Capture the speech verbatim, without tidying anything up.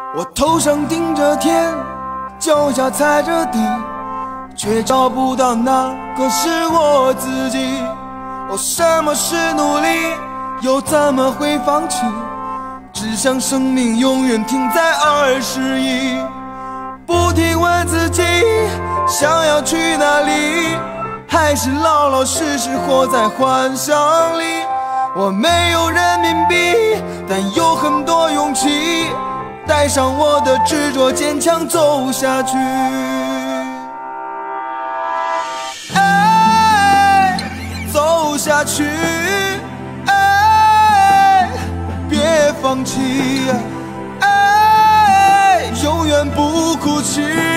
我头上顶着天，脚下踩着地，却找不到那个是我自己。我什么是努力，又怎么会放弃？只想生命永远停在二十一。不停问自己，想要去哪里？还是老老实实活在幻想里？我没有人民币，但有很多勇气。带上我的执着，坚强走下去。哎，走下去，哎，别放弃，哎，永远不哭泣。